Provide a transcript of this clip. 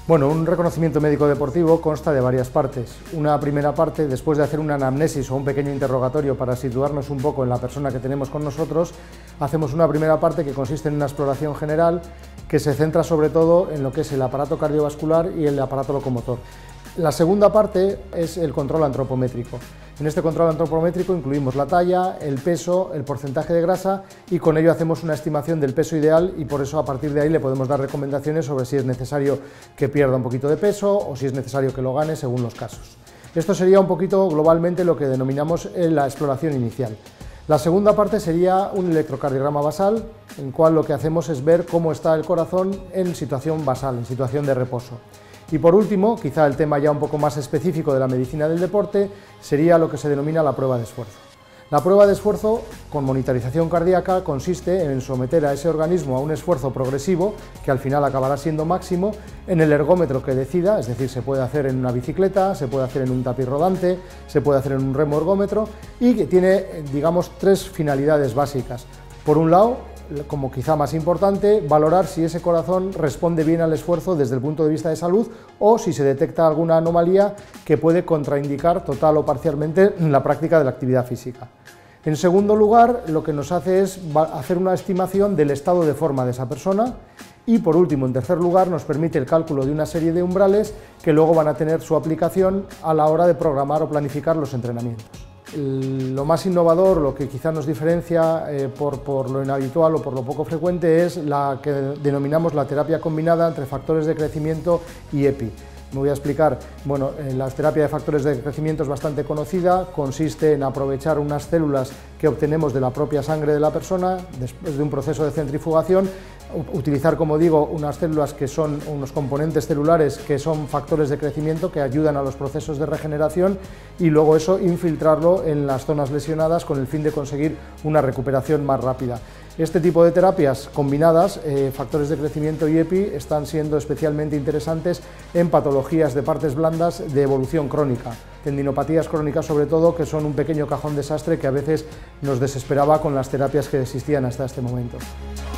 Bueno, un reconocimiento médico deportivo consta de varias partes. Una primera parte, después de hacer una anamnesis o un pequeño interrogatorio para situarnos un poco en la persona que tenemos con nosotros, hacemos una primera parte que consiste en una exploración general que se centra sobre todo en lo que es el aparato cardiovascular y el aparato locomotor. La segunda parte es el control antropométrico. En este control antropométrico incluimos la talla, el peso, el porcentaje de grasa y con ello hacemos una estimación del peso ideal y por eso a partir de ahí le podemos dar recomendaciones sobre si es necesario que pierda un poquito de peso o si es necesario que lo gane según los casos. Esto sería un poquito globalmente lo que denominamos la exploración inicial. La segunda parte sería un electrocardiograma basal, en el cual lo que hacemos es ver cómo está el corazón en situación basal, en situación de reposo. Y por último, quizá el tema ya un poco más específico de la medicina del deporte, sería lo que se denomina la prueba de esfuerzo. La prueba de esfuerzo con monitorización cardíaca consiste en someter a ese organismo a un esfuerzo progresivo, que al final acabará siendo máximo, en el ergómetro que decida, es decir, se puede hacer en una bicicleta, se puede hacer en un tapiz rodante, se puede hacer en un remo ergómetro y que tiene, digamos, tres finalidades básicas. Por un lado, como quizá más importante, valorar si ese corazón responde bien al esfuerzo desde el punto de vista de salud o si se detecta alguna anomalía que puede contraindicar total o parcialmente la práctica de la actividad física. En segundo lugar, lo que nos hace es hacer una estimación del estado de forma de esa persona y por último, en tercer lugar, nos permite el cálculo de una serie de umbrales que luego van a tener su aplicación a la hora de programar o planificar los entrenamientos. Lo más innovador, lo que quizá nos diferencia por lo inhabitual o por lo poco frecuente es la que denominamos la terapia combinada entre factores de crecimiento y EPI. Me voy a explicar. Bueno, la terapia de factores de crecimiento es bastante conocida, consiste en aprovechar unas células que obtenemos de la propia sangre de la persona después de un proceso de centrifugación, utilizar, como digo, unas células que son unos componentes celulares que son factores de crecimiento que ayudan a los procesos de regeneración y luego eso infiltrarlo en las zonas lesionadas con el fin de conseguir una recuperación más rápida. Este tipo de terapias combinadas, factores de crecimiento y EPI, están siendo especialmente interesantes en patologías de partes blandas de evolución crónica, tendinopatías crónicas sobre todo, que son un pequeño cajón desastre que a veces nos desesperaba con las terapias que existían hasta este momento.